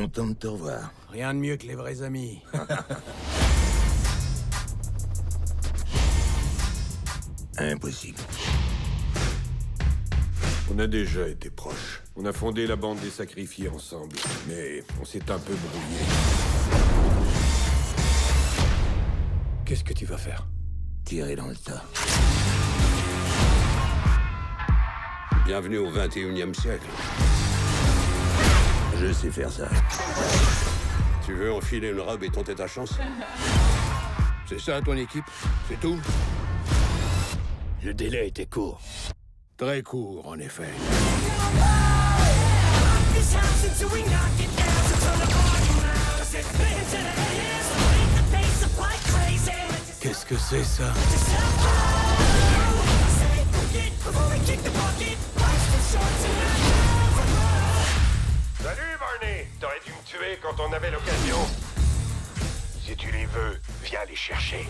Content de te revoir. Rien de mieux que les vrais amis. Impossible. On a déjà été proches. On a fondé la bande des sacrifiés ensemble, mais on s'est un peu brouillé. Qu'est-ce que tu vas faire? Tirer dans le tas. Bienvenue au 21e siècle. Je sais faire ça. Tu veux enfiler une robe et tenter ta chance? C'est ça ton équipe? C'est tout? Le délai était court. Très court, en effet. Qu'est-ce que c'est ça? Salut, Barney! T'aurais dû me tuer quand on avait l'occasion. Si tu les veux, viens les chercher.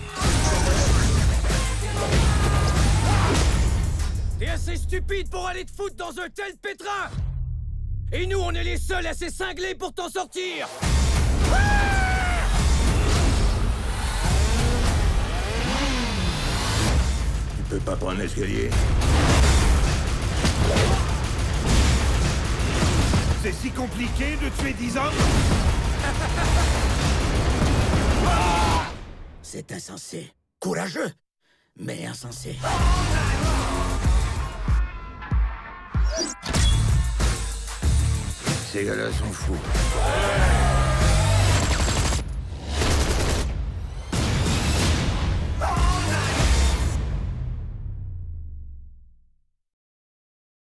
T'es assez stupide pour aller te foutre dans un tel pétrin! Et nous, on est les seuls assez cinglés pour t'en sortir! Tu peux pas prendre l'escalier? C'est si compliqué de tuer 10 hommes? C'est insensé. Courageux, mais insensé. Ces gars-là sont fous.